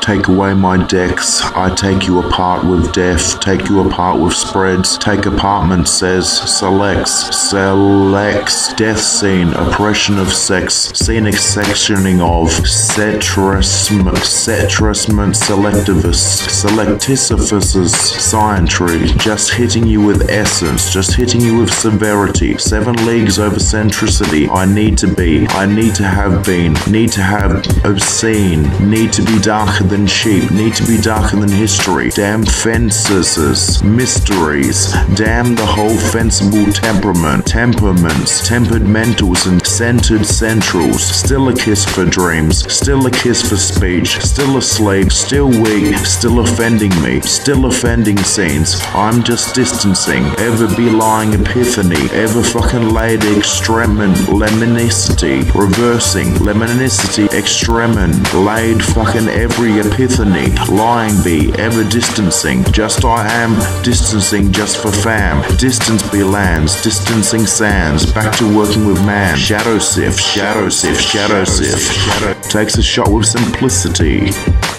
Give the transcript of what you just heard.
Take away my decks, I take you apart with death, take you apart with spreads, take apartment says, selects, death scene, oppression of sex, scenic sectioning of, cetrusment, selectivus, scientry, just hitting you with essence, just hitting you with severity, 7 leagues over centricity, I need to be, I need to have been, need to have obscene, need to be darker than sheep, need to be darker than history, damn fences, mysteries, damn the whole fenceable temperaments, tempered mentals and centered centrals, still a kiss for dreams, still a kiss for speech, still a slave, still weak, still offending me, still offending scenes, I'm just distancing, ever be lying epiphany, ever fucking laid extremement, lemonicity, reversing, lemonicity, extremement, laid fucking every epiphany, lying be, ever distancing, just I am, distancing just for fam, distance be lands, distancing sands, back to working with man, shadow sif, takes a shot with simplicity.